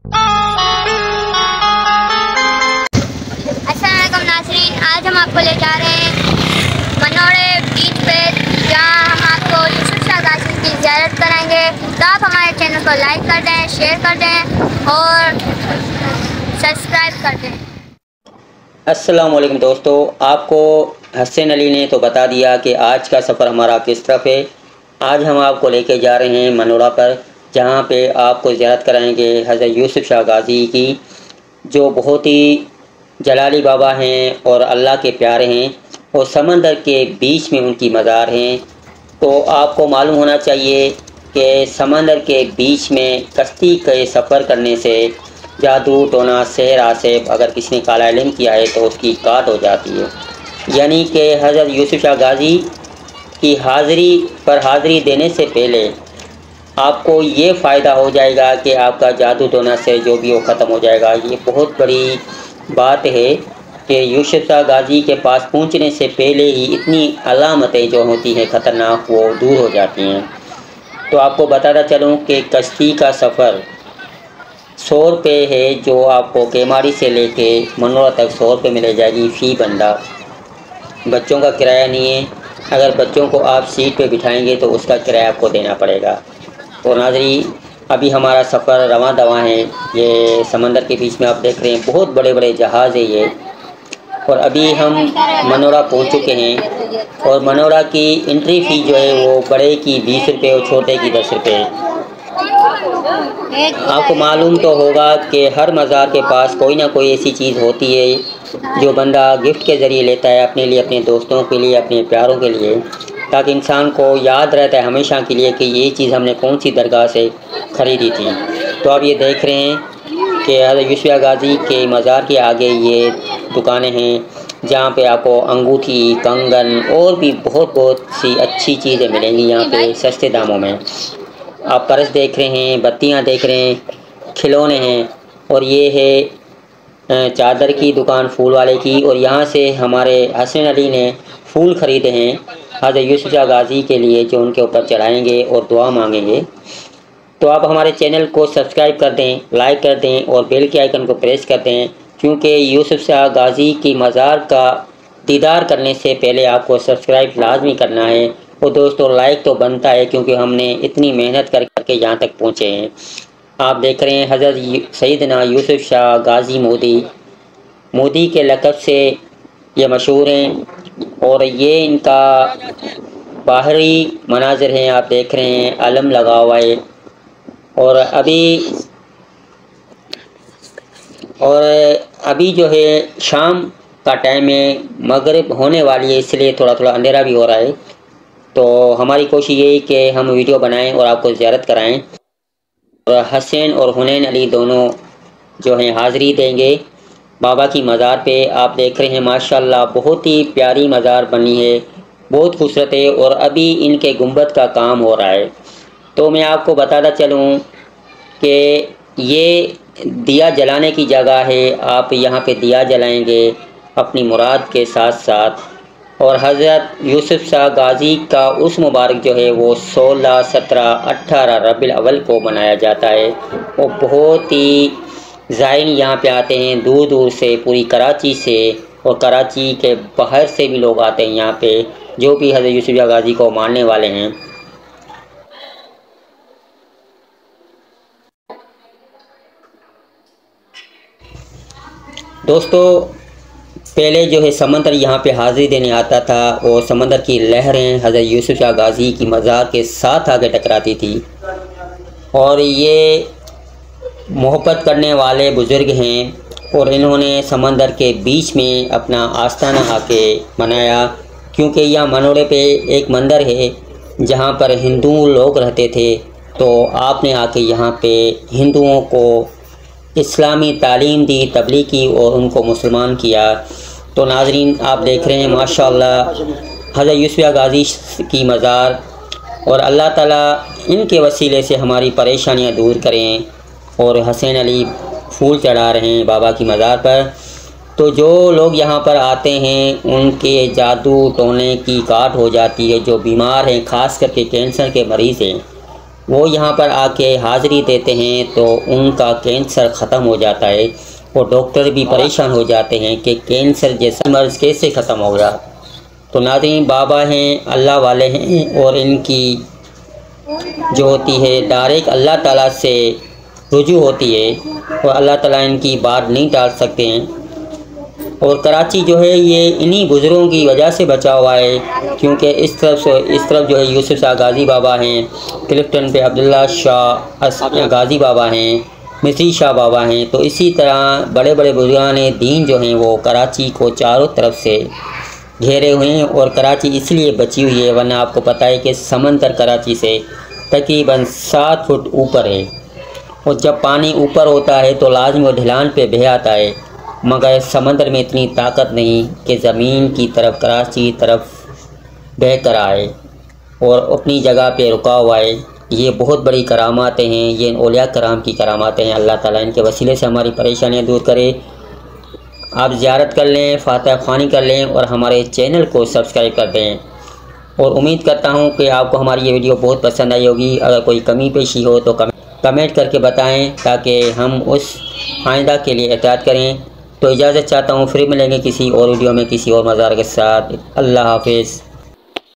अस्सलामुअलैकुम नाज़रीन, आज हम आपको ले जा रहे हैं मनोड़े बीच पे, जहाँ हम आपको यूसुफ शाह गाजी की ज़ियारत कराएंगे। तो आप हमारे चैनल को लाइक कर दें, शेयर कर दें और सब्सक्राइब कर दें। अस्सलामुअलैकुम दोस्तों, आपको हसन अली ने तो बता दिया कि आज का सफ़र हमारा किस तरफ है। आज हम आपको लेके जा रहे हैं मनोड़ा पर, जहाँ पे आपको ज़ियारत कराएंगे हज़रत यूसुफ शाह गाजी की, जो बहुत ही जलाली बाबा हैं और अल्लाह के प्यारे हैं और समंदर के बीच में उनकी मज़ार हैं। तो आपको मालूम होना चाहिए कि समंदर के बीच में कश्ती के सफ़र करने से जादू टोना सेहर आसेब अगर किसी ने काला इल्म किया है तो उसकी काट हो जाती है। यानी कि हज़रत यूसुफ शाह गाजी की हाज़िरी पर हाज़िरी देने से पहले आपको ये फ़ायदा हो जाएगा कि आपका जादू टोना से जो भी वो ख़त्म हो जाएगा। ये बहुत बड़ी बात है कि यूसुफ शाह गाजी के पास पहुंचने से पहले ही इतनी अलामतें जो होती हैं ख़तरनाक, वो दूर हो जाती हैं। तो आपको बताता चलूँ कि कश्ती का सफ़र 100 रुपये है, जो आपको केमाड़ी से लेके मनोड़ा तक 100 रुपये में ले जाएगी फ़ी बंदा। बच्चों का किराया नहीं है, अगर बच्चों को आप सीट पे बिठाएंगे तो उसका किराया आपको देना पड़ेगा। तो नाज़रीन, अभी हमारा सफ़र रवां दवां है। ये समंदर के बीच में आप देख रहे हैं बहुत बड़े बड़े जहाज़ है ये, और अभी हम मनोड़ा पहुंच चुके हैं। और मनोड़ा की एंट्री फ़ी जो है वो बड़े की 20 रुपये और छोटे की 10 रुपये। आपको मालूम तो होगा कि हर मज़ार के पास कोई ना कोई ऐसी चीज़ होती है जो बंदा गिफ्ट के ज़रिए लेता है अपने लिए, अपने दोस्तों के लिए, अपने प्यारों के लिए, ताकि इंसान को याद रहता है हमेशा के लिए कि ये चीज़ हमने कौन सी दरगाह से ख़रीदी थी। तो आप ये देख रहे हैं कि हज़रत यूसुफ शाह गाजी के मज़ार के आगे ये दुकानें हैं, जहाँ पे आपको अंगूठी, कंगन और भी बहुत सी अच्छी चीज़ें मिलेंगी यहाँ पे सस्ते दामों में। आप पर्स देख रहे हैं, बत्तियाँ देख रहे हैं, खिलौने हैं, और ये है चादर की दुकान फूल वाले की। और यहाँ से हमारे हसन अली ने फूल ख़रीदे हैं हज़रत यूसुफ शाह गाजी के लिए, जो उनके ऊपर चढ़ाएंगे और दुआ मांगेंगे। तो आप हमारे चैनल को सब्सक्राइब कर दें, लाइक कर दें और बेल के आइकन को प्रेस कर दें, क्योंकि यूसुफ शाह गाजी की मज़ार का दीदार करने से पहले आपको सब्सक्राइब लाजमी करना है। और दोस्तों, लाइक तो बनता है क्योंकि हमने इतनी मेहनत करके यहाँ तक पहुँचे हैं। आप देख रहे हैं हज़रत सैयदना यूसुफ शाह गाजी मोदी के लक़ब से ये मशहूर हैं, और ये इनका बाहरी मनाज़िर हैं। आप देख रहे हैं अलम लगा हुआ है, और अभी जो है शाम का टाइम है, मगरिब होने वाली है, इसलिए थोड़ा अंधेरा भी हो रहा है। तो हमारी कोशिश यही कि हम वीडियो बनाएं और आपको ज़ियारत कराएं। और हसन और हुनैन अली दोनों जो हैं हाज़िरी देंगे बाबा की मज़ार पे। आप देख रहे हैं माशाल्लाह बहुत ही प्यारी मज़ार बनी है, बहुत खूबसूरत है, और अभी इनके गुंबद का काम हो रहा है। तो मैं आपको बताता चलूँ कि ये दिया जलाने की जगह है। आप यहाँ पे दिया जलाएंगे अपनी मुराद के साथ साथ। और हज़रत यूसुफ शाह गाजी का उस मुबारक जो है वो 16, 17, 18 रबीउल अव्वल को मनाया जाता है। वो बहुत ही ज़ायरीन यहाँ पे आते हैं दूर दूर से, पूरी कराची से और कराची के बाहर से भी लोग आते हैं यहाँ पे, जो भी हज़रत यूसुफ शाह गाजी को मानने वाले हैं। दोस्तों, पहले जो है समंदर यहाँ पे हाज़िरी देने आता था, और समंदर की लहरें हज़रत यूसुफ शाह गाजी की मज़ार के साथ आगे टकराती थी। और ये मोहब्बत करने वाले बुज़ुर्ग हैं, और इन्होंने समंदर के बीच में अपना आस्ताना आके बनाया, क्योंकि यह मनोड़े पे एक मंदिर है जहाँ पर हिंदू लोग रहते थे। तो आपने आके यहाँ पे हिंदुओं को इस्लामी तालीम दी, तबलीग की और उनको मुसलमान किया। तो नाज़रीन, आप देख रहे हैं माशाअल्लाह हज़रत यूसुफ शाह गाजी की मज़ार, और अल्लाह ताला इनके वसीले से हमारी परेशानियां दूर करें। और हसन अली फूल चढ़ा रहे हैं बाबा की मज़ार पर। तो जो लोग यहाँ पर आते हैं उनके जादू टोने की काट हो जाती है। जो बीमार हैं, ख़ास करके कैंसर के मरीज़ हैं, वो यहाँ पर आके हाज़िरी देते हैं तो उनका कैंसर ख़त्म हो जाता है और डॉक्टर भी परेशान हो जाते हैं कि कैंसर जैसा मर्ज़ कैसे ख़त्म हो गया। तो नाज़रीन, बाबा हैं, अल्लाह वाले हैं और इनकी जो होती है डायरेक्ट अल्लाह ताला से रुजू होती है और अल्लाह ताला इनकी बात नहीं टाल सकते हैं। और कराची जो है ये इन्हीं बुज़ुर्गों की वजह से बचा हुआ है, क्योंकि इस तरफ जो है यूसुफ शाह गाज़ी बाबा हैं, क्लिफ्टन पे अब्दुल्ला शाह गाज़ी बाबा हैं, मिस्री शाह बाबा हैं। तो इसी तरह बड़े बड़े बुज़ुर्गान दीन जो हैं वो कराची को चारों तरफ से घेरे हुए हैं और कराची इसलिए बची हुई है, वरना आपको पता है कि समंदर कराची से तकरीबन 7 फुट ऊपर है और जब पानी ऊपर होता है तो लाजमी वो ढलान पे बह आता है, मगर समंदर में इतनी ताकत नहीं कि ज़मीन की तरफ कराची की तरफ बह कर आए और अपनी जगह पे रुका हुआ है। ये बहुत बड़ी करामातें हैं, ये औलिया कराम की करामातें हैं। अल्लाह ताला इनके वसीले से हमारी परेशानियाँ दूर करे। आप ज़ियारत कर लें, फातिहा ख़्वानी कर लें और हमारे चैनल को सब्सक्राइब कर दें। और उम्मीद करता हूँ कि आपको हमारी ये वीडियो बहुत पसंद आई होगी। अगर कोई कमी पेशी हो तो कमेंट करके बताएं ताकि हम उस आइंदा के लिए एहतियात करें। तो इजाज़त चाहता हूँ, फिर मिलेंगे किसी और वीडियो में किसी और मज़ार के साथ। अल्लाह हाफिज़।